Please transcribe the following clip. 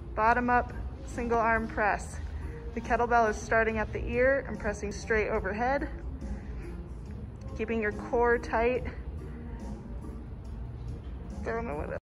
Bottom up, single arm press. The kettlebell is starting at the ear and pressing straight overhead, keeping your core tight. Throw them with it.